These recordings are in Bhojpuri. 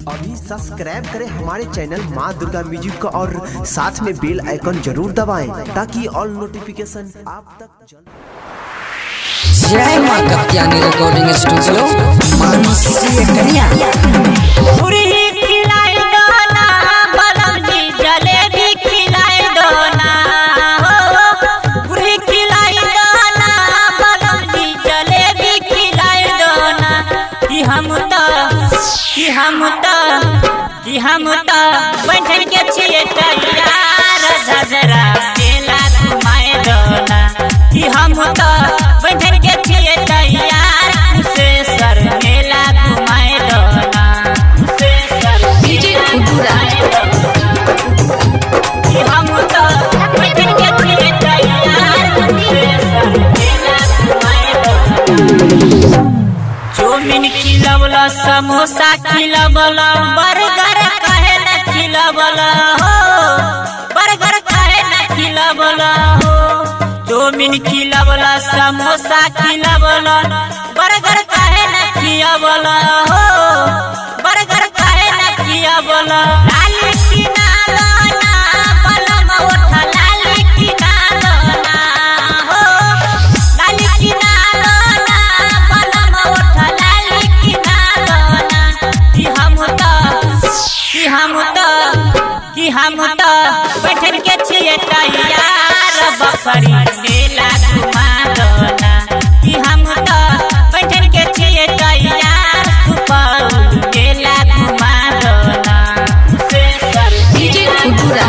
अभी सब्सक्राइब करें हमारे चैनल माँ दुर्गा म्यूजिक को और साथ में बेल आइकन जरूर दबाएं ताकि ऑल नोटिफिकेशन आप तक जय मां कत्यानी रिकॉर्डिंग स्टूडियो मानसी कन्या पूरी खिलाई दो ना बलम जी जलेबी खिलाई दो ना हो पूरी खिलाई दो ना बलम जी जलेबी खिलाई दो ना कि हम तो बैठन के छिए तैयार झजरा मेला घुमाए दो ना कि हम तो बैठन के छिए तैयार से सर मेला घुमाए दो ना से सर डीजे खुदूरा कि हम तो बैठन के छिए तैयार से सर मेला घुमाए दो ना चौमिन खिलवला समोसा खिलवला बर्गर काहे न खिलवला हो बर्गर काहे न खिलवला हो चौमिन खिलवला समोसा खिलवला बर्गर काहे न खिलवला हो बर्गर काहे न खिलवला लाली किनारा ना बलम उठा लाली किनारा ना हो लाली किनारा ना बलम उठा लाली किनारा ना कि हम तो बैठन के छिए तैयार बकरी मेला घुमा दो ना कि हम तो बैठन के छिए तैयार सुपौल मेला घुमा दो ना डीजे खुदूरा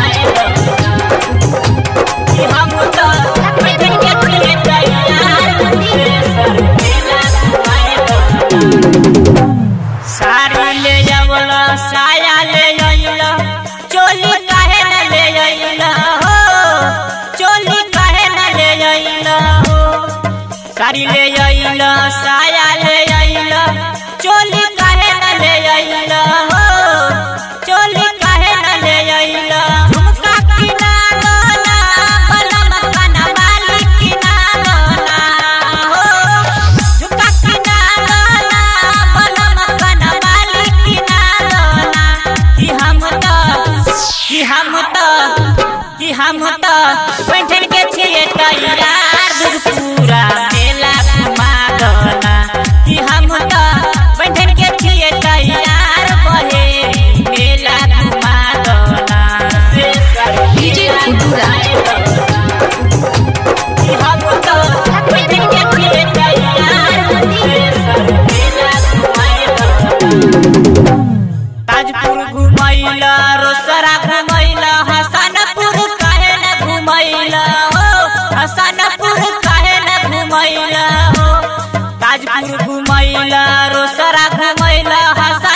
कि हम तो बैठन के छिए तैयार मेला घुमा दो साड़ी ले जावला साया ले आइला चोली काहे न ले आइला हो चोली काहे न ले आइला हो साड़ी ले आइला साया ले आइला चोली काहे न ले आइला हो चोली काहे न ले आइला झुमका किनारा ना बलम कना बाली किनारा ना हो झुमका किनारा ना बलम कना बाली किनारा ना कि हम तो बैठन के छिए तैयार दुर्गपुरा मेला घुमा दो ना कि हम तो बैठन के छिए तैयार बहे मेला घुमा दो ना डीजे खुदूरा कि हम तो बैठन के छिए तैयार मेला घुमा दो ताजपुर घुमैला रोसरा घुमैला हसनपुर काहे न घुमैला हो हसनपुर काहे न घुमैला हो ताजपुर घुमैला रोसरा घुमैला